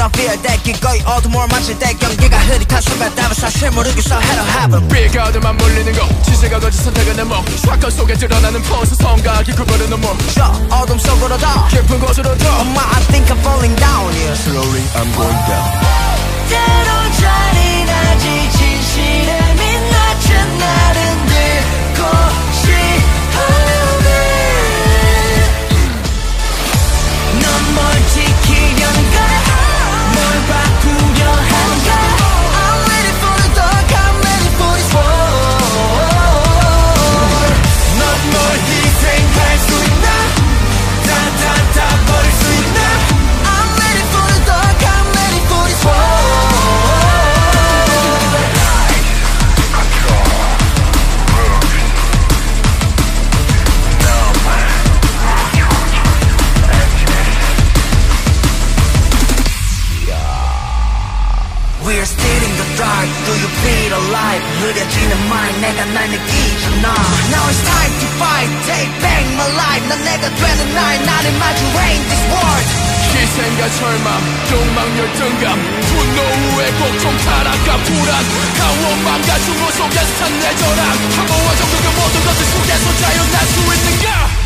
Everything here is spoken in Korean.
don't feel that 기꺼이 어둠을 맞출 때 경기가 흐릿한 수배답은 사실 모르겠어 hello heaven 비가 오듯만 몰리는 거 지세가 거짓 선택은 내 몸 샷건 속에 드러나는 포스 성각이 구부르는 몸 저 어둠 속으로 더 깊은 곳으로 더 엄마 I think I'm falling down yeah. Slowly I'm going down 때론 잔인하지 진실의 민낯은 나를 들고 싶어네 넌 뭘 지키려는가 뭘 바꾸려 하는가 I'm ready for the dark I'm ready for this war 넌 뭘 희생할 수 있나 다 버릴 수 있나 I'm ready for the dark I'm ready for this war We're still in the dark, do you feel alive? 흐려지는 mind, 내가 날 느끼잖아 Now it's time to fight, take back my life 난 내가 되는 날, 나를 마주해 this world 희생과 절망, 욕망, 열등감 분노, 우애, 고통, 타락과 불안 강원망과 중고 속에서 탄 내 저랑 혐오와 정도가 모든 것들 속에서 자유날 수 있는가